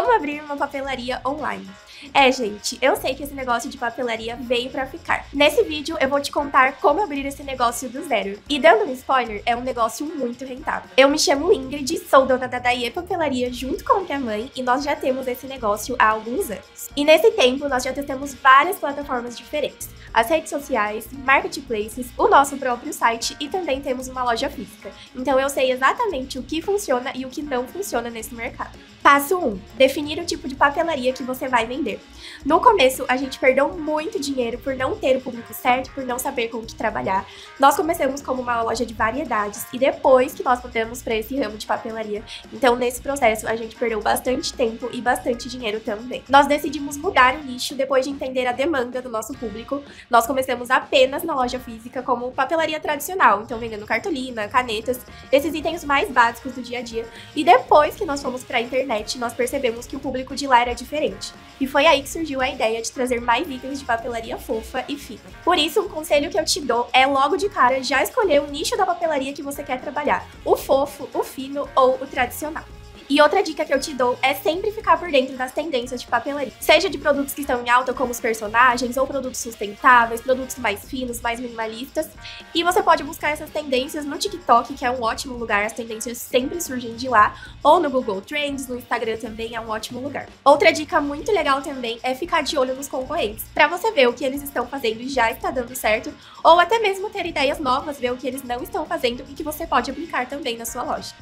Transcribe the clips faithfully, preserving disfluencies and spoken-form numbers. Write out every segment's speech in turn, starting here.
Como abrir uma papelaria online? É, gente, eu sei que esse negócio de papelaria veio pra ficar. Nesse vídeo eu vou te contar como abrir esse negócio do zero. E dando um spoiler, é um negócio muito rentável. Eu me chamo Ingrid, sou dona da Daie Papelaria junto com minha mãe e nós já temos esse negócio há alguns anos. E nesse tempo nós já testamos várias plataformas diferentes. As redes sociais, marketplaces, o nosso próprio site e também temos uma loja física. Então eu sei exatamente o que funciona e o que não funciona nesse mercado. Passo um. Definir o tipo de papelaria que você vai vender. No começo, a gente perdeu muito dinheiro por não ter o público certo, por não saber com o que trabalhar. Nós começamos como uma loja de variedades e depois que nós mudamos para esse ramo de papelaria. Então, nesse processo, a gente perdeu bastante tempo e bastante dinheiro também. Nós decidimos mudar o nicho depois de entender a demanda do nosso público. Nós começamos apenas na loja física como papelaria tradicional, então vendendo cartolina, canetas, esses itens mais básicos do dia a dia. E depois que nós fomos para a internet, nós percebemos que o público de lá era diferente. E foi aí que surgiu a ideia de trazer mais itens de papelaria fofa e fina. Por isso, um conselho que eu te dou é logo de cara já escolher o nicho da papelaria que você quer trabalhar, o fofo, o fino ou o tradicional. E outra dica que eu te dou é sempre ficar por dentro das tendências de papelaria. Seja de produtos que estão em alta, como os personagens, ou produtos sustentáveis, produtos mais finos, mais minimalistas. E você pode buscar essas tendências no TikTok, que é um ótimo lugar, as tendências sempre surgem de lá. Ou no Google Trends, no Instagram também é um ótimo lugar. Outra dica muito legal também é ficar de olho nos concorrentes, para você ver o que eles estão fazendo e já está dando certo, ou até mesmo ter ideias novas, ver o que eles não estão fazendo e que você pode aplicar também na sua loja.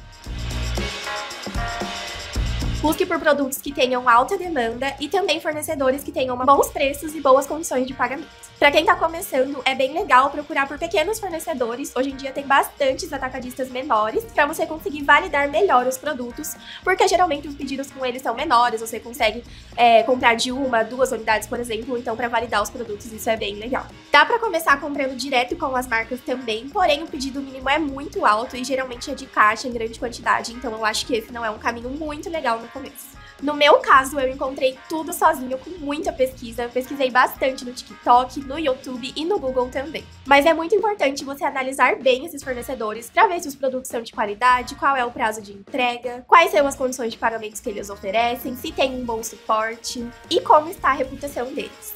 Busque por produtos que tenham alta demanda e também fornecedores que tenham bons preços e boas condições de pagamento. Para quem está começando, é bem legal procurar por pequenos fornecedores. Hoje em dia tem bastantes atacadistas menores para você conseguir validar melhor os produtos, porque geralmente os pedidos com eles são menores, você consegue é, comprar de uma, duas unidades, por exemplo, então para validar os produtos isso é bem legal. Dá para começar comprando direto com as marcas também, porém o pedido mínimo é muito alto e geralmente é de caixa em grande quantidade, então eu acho que esse não é um caminho muito legal no começo. No meu caso, eu encontrei tudo sozinho com muita pesquisa, eu pesquisei bastante no TikTok, no YouTube e no Google também. Mas é muito importante você analisar bem esses fornecedores para ver se os produtos são de qualidade, qual é o prazo de entrega, quais são as condições de pagamentos que eles oferecem, se tem um bom suporte e como está a reputação deles.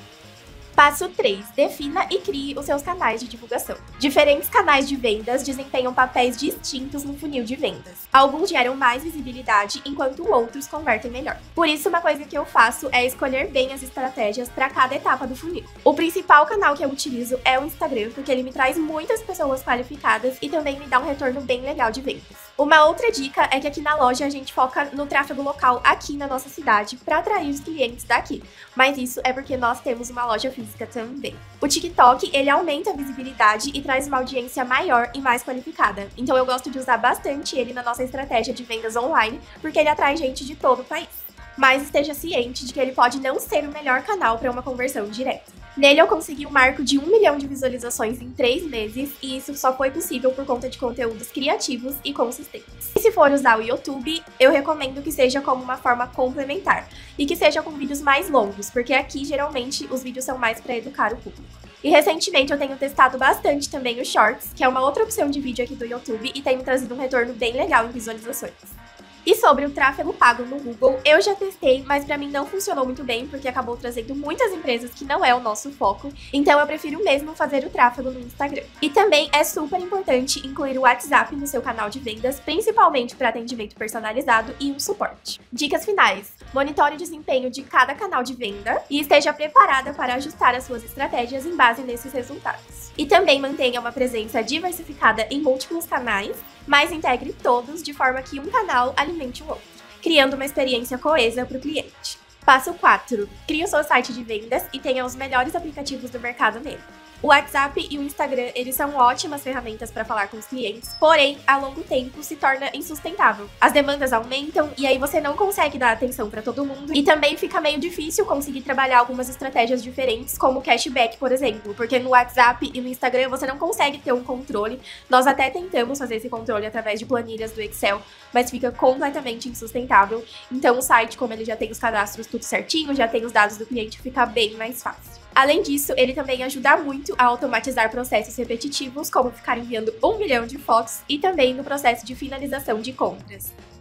Passo três. Defina e crie os seus canais de divulgação. Diferentes canais de vendas desempenham papéis distintos no funil de vendas. Alguns geram mais visibilidade, enquanto outros convertem melhor. Por isso, uma coisa que eu faço é escolher bem as estratégias para cada etapa do funil. O principal canal que eu utilizo é o Instagram, porque ele me traz muitas pessoas qualificadas e também me dá um retorno bem legal de vendas. Uma outra dica é que aqui na loja a gente foca no tráfego local aqui na nossa cidade para atrair os clientes daqui. Mas isso é porque nós temos uma loja física também. O TikTok, ele aumenta a visibilidade e traz uma audiência maior e mais qualificada. Então eu gosto de usar bastante ele na nossa estratégia de vendas online, porque ele atrai gente de todo o país. Mas esteja ciente de que ele pode não ser o melhor canal para uma conversão direta. Nele eu consegui um marco de um milhão de visualizações em três meses e isso só foi possível por conta de conteúdos criativos e consistentes. E se for usar o YouTube, eu recomendo que seja como uma forma complementar e que seja com vídeos mais longos, porque aqui geralmente os vídeos são mais para educar o público. E recentemente eu tenho testado bastante também o Shorts, que é uma outra opção de vídeo aqui do YouTube e tem me trazido um retorno bem legal em visualizações. E sobre o tráfego pago no Google, eu já testei, mas pra mim não funcionou muito bem, porque acabou trazendo muitas empresas que não é o nosso foco, então eu prefiro mesmo fazer o tráfego no Instagram. E também é super importante incluir o WhatsApp no seu canal de vendas, principalmente para atendimento personalizado e um suporte. Dicas finais: monitore o desempenho de cada canal de venda e esteja preparada para ajustar as suas estratégias em base nesses resultados. E também mantenha uma presença diversificada em múltiplos canais, mas integre todos de forma que um canal alimente o outro, criando uma experiência coesa para o cliente. Passo quatro. Crie o seu site de vendas e tenha os melhores aplicativos do mercado nele. O WhatsApp e o Instagram, eles são ótimas ferramentas para falar com os clientes, porém, a longo tempo se torna insustentável. As demandas aumentam e aí você não consegue dar atenção para todo mundo e também fica meio difícil conseguir trabalhar algumas estratégias diferentes, como cashback, por exemplo, porque no WhatsApp e no Instagram você não consegue ter um controle. Nós até tentamos fazer esse controle através de planilhas do Excel, mas fica completamente insustentável. Então o site, como ele já tem os cadastros tudo certinho, já tem os dados do cliente, fica bem mais fácil. Além disso, ele também ajuda muito a automatizar processos repetitivos, como ficar enviando um milhão de fotos, e também no processo de finalização de compras.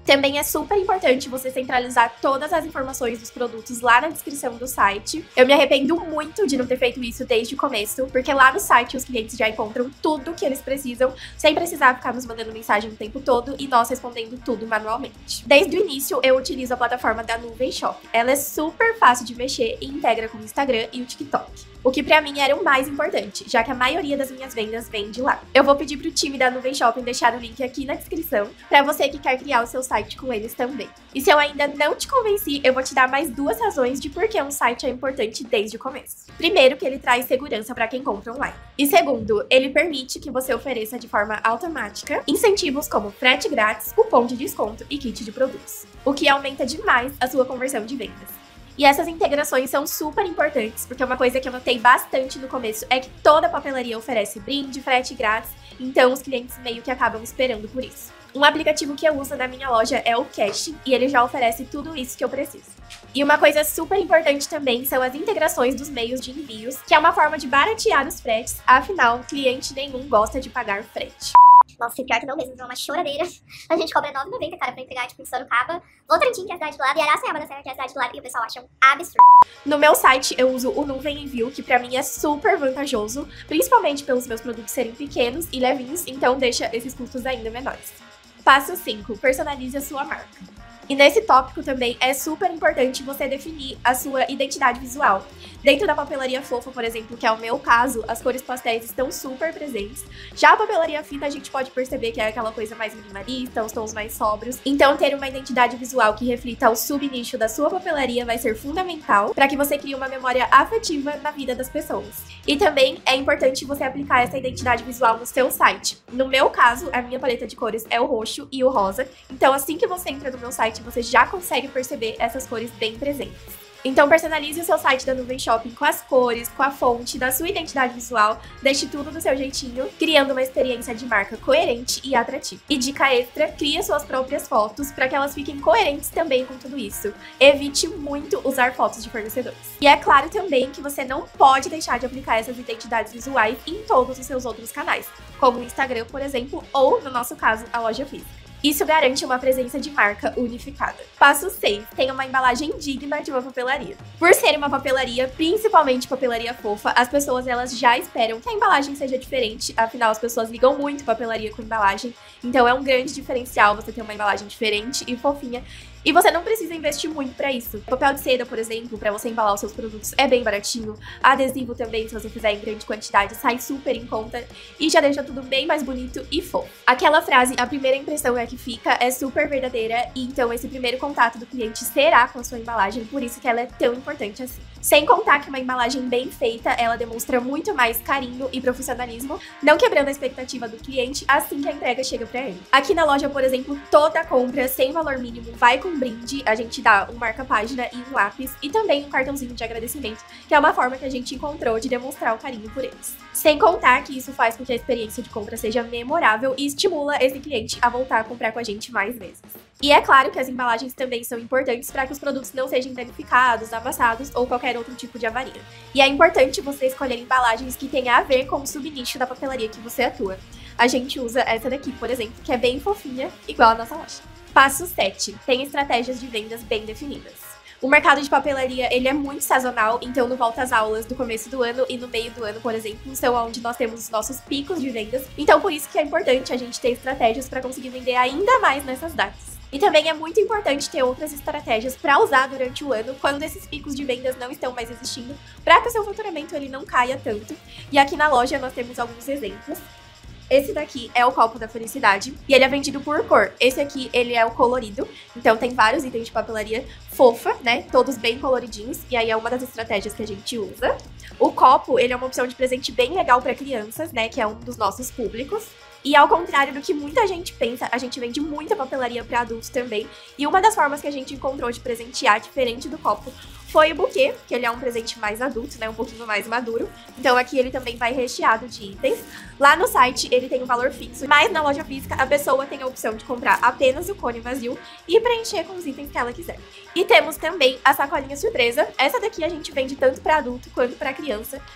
Também é super importante você centralizar todas as informações dos produtos lá na descrição do site. Eu me arrependo muito de não ter feito isso desde o começo, porque lá no site os clientes já encontram tudo que eles precisam, sem precisar ficar nos mandando mensagem o tempo todo e nós respondendo tudo manualmente. Desde o início, eu utilizo a plataforma da Nuvem Shop. Ela é super fácil de mexer e integra com o Instagram e o TikTok. O que pra mim era o mais importante, já que a maioria das minhas vendas vem de lá. Eu vou pedir pro time da Nuvem Shopping deixar o link aqui na descrição, pra você que quer criar o seu site com eles também. E se eu ainda não te convenci, eu vou te dar mais duas razões de por que um site é importante desde o começo. Primeiro, que ele traz segurança pra quem compra online. E segundo, ele permite que você ofereça de forma automática incentivos como frete grátis, cupom de desconto e kit de produtos, o que aumenta demais a sua conversão de vendas. E essas integrações são super importantes, porque uma coisa que eu notei bastante no começo é que toda papelaria oferece brinde, frete grátis, então os clientes meio que acabam esperando por isso. Um aplicativo que eu uso na minha loja é o Cash, e ele já oferece tudo isso que eu preciso. E uma coisa super importante também são as integrações dos meios de envios, que é uma forma de baratear os fretes, afinal, cliente nenhum gosta de pagar frete. Nossa, e pior que não mesmo, é uma choradeira. A gente cobra nove reais e noventa centavos, cara, pra entregar, tipo, em Sorocaba, Votorantim, que é a cidade do lado, e Araçaiaba da Serra, que é a cidade do lado, e o pessoal acha um absurdo. No meu site, eu uso o Nuvem Envio, que pra mim é super vantajoso, principalmente pelos meus produtos serem pequenos e levinhos, então deixa esses custos ainda menores. Passo cinco. Personalize a sua marca. E nesse tópico também é super importante você definir a sua identidade visual. Dentro da papelaria fofa, por exemplo, que é o meu caso, as cores pastéis estão super presentes. Já a papelaria fina, a gente pode perceber que é aquela coisa mais minimalista, os tons mais sóbrios. Então, ter uma identidade visual que reflita o subnicho da sua papelaria vai ser fundamental para que você crie uma memória afetiva na vida das pessoas. E também é importante você aplicar essa identidade visual no seu site. No meu caso, a minha paleta de cores é o roxo e o rosa. Então, assim que você entra no meu site, você já consegue perceber essas cores bem presentes. Então personalize o seu site da Nuvem Shopping com as cores, com a fonte, da sua identidade visual, deixe tudo do seu jeitinho, criando uma experiência de marca coerente e atrativa. E dica extra, crie suas próprias fotos para que elas fiquem coerentes também com tudo isso. Evite muito usar fotos de fornecedores. E é claro também que você não pode deixar de aplicar essas identidades visuais em todos os seus outros canais, como o Instagram, por exemplo, ou, no nosso caso, a loja física. Isso garante uma presença de marca unificada. Passo seis. Tenha uma embalagem digna de uma papelaria. Por ser uma papelaria, principalmente papelaria fofa, as pessoas elas já esperam que a embalagem seja diferente, afinal as pessoas ligam muito papelaria com embalagem, então é um grande diferencial você ter uma embalagem diferente e fofinha. E você não precisa investir muito pra isso. Papel de seda, por exemplo, pra você embalar os seus produtos é bem baratinho. Adesivo também, se você fizer em grande quantidade, sai super em conta e já deixa tudo bem mais bonito e fofo. Aquela frase, a primeira impressão é que fica, é super verdadeira e então esse primeiro contato do cliente será com a sua embalagem, por isso que ela é tão importante assim. Sem contar que uma embalagem bem feita, ela demonstra muito mais carinho e profissionalismo, não quebrando a expectativa do cliente assim que a entrega chega pra ele. Aqui na loja, por exemplo, toda compra sem valor mínimo vai com um brinde, a gente dá um marca-página e um lápis e também um cartãozinho de agradecimento, que é uma forma que a gente encontrou de demonstrar o carinho por eles. Sem contar que isso faz com que a experiência de compra seja memorável e estimula esse cliente a voltar a comprar com a gente mais vezes. E é claro que as embalagens também são importantes para que os produtos não sejam danificados, amassados ou qualquer outro tipo de avaria. E é importante você escolher embalagens que tenham a ver com o subnicho da papelaria que você atua. A gente usa essa daqui, por exemplo, que é bem fofinha, igual a nossa loja. Passo sete. Tem estratégias de vendas bem definidas. O mercado de papelaria, ele é muito sazonal, então no volta às aulas do começo do ano e no meio do ano, por exemplo, são onde nós temos os nossos picos de vendas. Então por isso que é importante a gente ter estratégias para conseguir vender ainda mais nessas datas. E também é muito importante ter outras estratégias para usar durante o ano, quando esses picos de vendas não estão mais existindo, para que o seu faturamento ele não caia tanto. E aqui na loja nós temos alguns exemplos. Esse daqui é o copo da felicidade e ele é vendido por cor. Esse aqui, ele é o colorido, então tem vários itens de papelaria fofa, né? Todos bem coloridinhos e aí é uma das estratégias que a gente usa. O copo, ele é uma opção de presente bem legal para crianças, né? Que é um dos nossos públicos. E ao contrário do que muita gente pensa, a gente vende muita papelaria para adultos também. E uma das formas que a gente encontrou de presentear, diferente do copo, foi o buquê, que ele é um presente mais adulto, né, um pouquinho mais maduro. Então aqui ele também vai recheado de itens. Lá no site ele tem um valor fixo, mas na loja física a pessoa tem a opção de comprar apenas o cone vazio e preencher com os itens que ela quiser. E temos também a sacolinha surpresa. Essa daqui a gente vende tanto para adulto quanto para criança.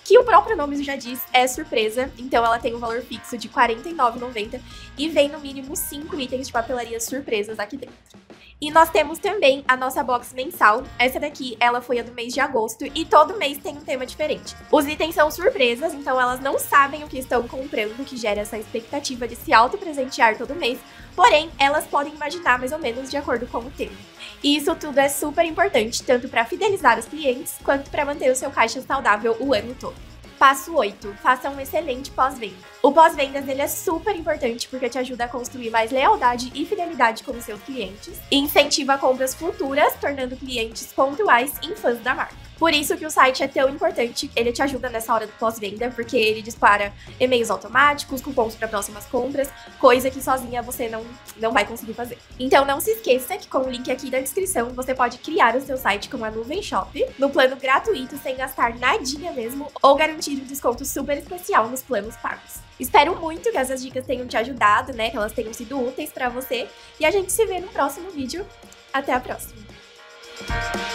que o próprio nome já diz, é surpresa. Então ela tem um valor fixo de quarenta e nove reais e noventa centavos e vem no mínimo cinco itens de papelaria surpresas aqui dentro. E nós temos também a nossa box mensal. Essa daqui, ela foi a do mês de agosto e todo mês tem um tema diferente. Os itens são surpresas, então elas não sabem o que estão comprando, que gera essa expectativa de se auto-presentear todo mês. Porém, elas podem imaginar mais ou menos de acordo com o tema. E isso tudo é super importante, tanto para fidelizar os clientes, quanto para manter o seu caixa saudável o ano todo. Passo oito. Faça um excelente pós-venda. O pós-vendas ele é super importante porque te ajuda a construir mais lealdade e fidelidade com os seus clientes e incentiva compras futuras, tornando clientes pontuais e fãs da marca. Por isso que o site é tão importante, ele te ajuda nessa hora do pós-venda, porque ele dispara e-mails automáticos, cupons para próximas compras, coisa que sozinha você não, não vai conseguir fazer. Então não se esqueça que com o link aqui da descrição você pode criar o seu site com a Nuvem Shop, no plano gratuito, sem gastar nadinha mesmo, ou garantir um desconto super especial nos planos pagos. Espero muito que essas dicas tenham te ajudado, né, que elas tenham sido úteis para você, e a gente se vê no próximo vídeo. Até a próxima!